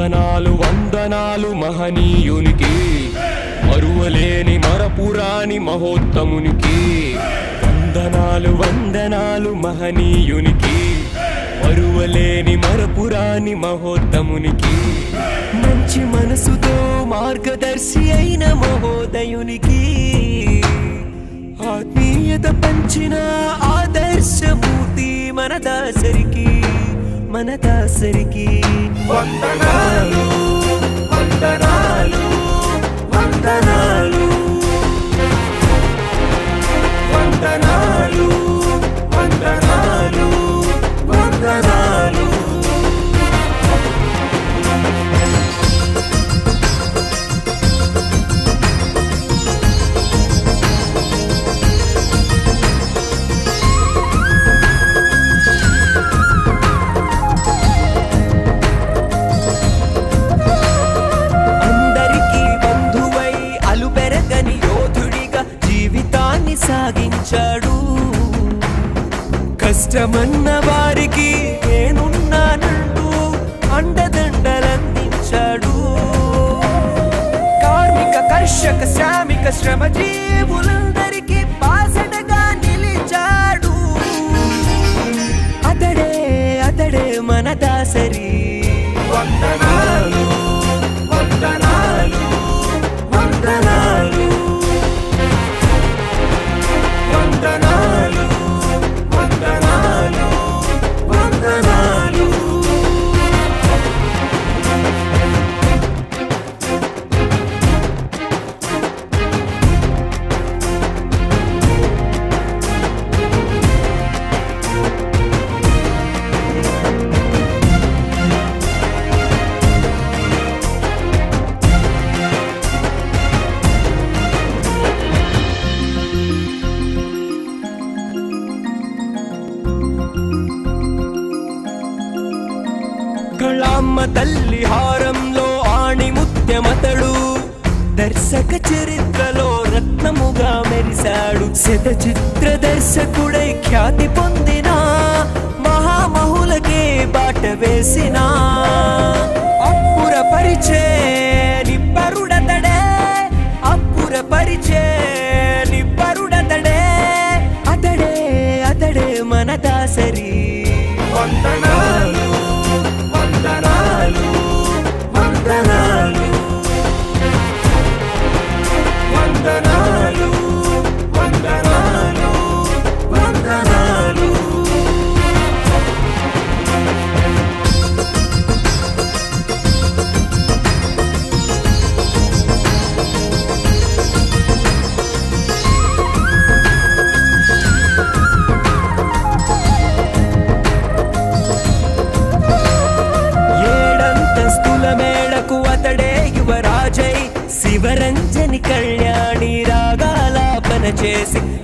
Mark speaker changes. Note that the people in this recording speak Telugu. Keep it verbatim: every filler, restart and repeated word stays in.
Speaker 1: వందనాలు వందనాలు మహనీయునికి, మరువలేని మరపురాని మహోత్తమునికి. వందనాలు వందనాలు మహనీయునికి, మరువలేని మరపురాని మహోత్తమునికి. మంచి మనసుతో మార్గదర్శి అయిన మహోదయునికి, ఆత్మీయత పంచిన ఆదర్శమూర్తి మన దాసరికి మన దాసరికి. వందనాలు వందనాలు వందనాలు వందనాలు వందనాలు వందనాలు. సాగించాడు కష్టమన్న వారికి నేనున్నానంటూ అండదండలందించాడు. కార్మిక కర్షక శ్రామిక శ్రమ జీవులందరికీ బాసటగా నిలిచాడు. అతడే అతడే మన దాసరి. వందనాలు వందనాలు వందనాలు వందనాలు వందనాలు వందనాలు. కళామ్మ తల్లి హారంలో ఆణి ముత్యమతడు, దర్శక చరిత్రలో రత్నముగా మెరిశాడు. శత చిత్ర దర్శకుడై ఖ్యాతి పొందిన మహామహులకే బాట వేసిన అప్పుర పరిచే నిబ్బరుడతడే అప్పుర పరిచే నిబ్బరుడతడే. అతడే అతడే మన దాసరి. వందనాలు వందనాలు వందనాలు వందనాలు వందనాలు వందనాలు. మేడకు అతడే యువరాజై శివరంజని కళ్యాణి రాగాలాపన చేసి